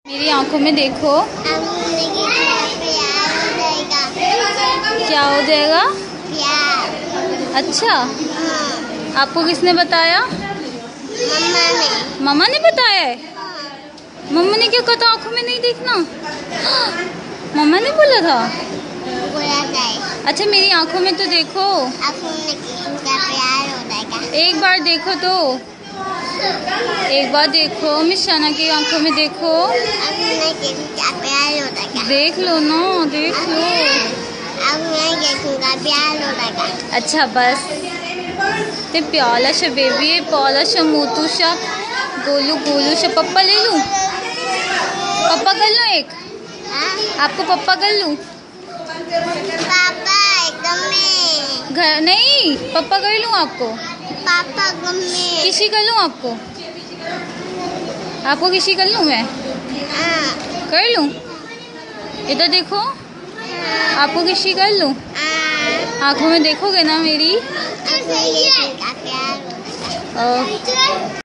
मेरी आंखों में देखो। क्या हो जाएगा? अच्छा, आपको किसने बताया? मम्मा ने बताया है। मम्मा ने क्या कहा था? आंखों में नहीं देखना। मम्मा ने बोला था। अच्छा, मेरी आंखों में तो देखो। एक बार देखो तो, एक बार देखो। मिस शाना की आंखों में देखो। देख लो ना, देख लो। अच्छा बस ते प्याला बेबी, पाला मोतू शा गोलू गोलू शा। पप्पा ले लूं? पप्पा कर लूं एक? आपको पप्पा कर लूं? पापा एकदम घर नहीं, पप्पा कर लूं आपको? पापा किसी कर लूं आपको? आपको किसी कर लूं मैं? कर लूं? इधर देखो। आपको किसी कर लूं? आंखों में देखोगे ना मेरी?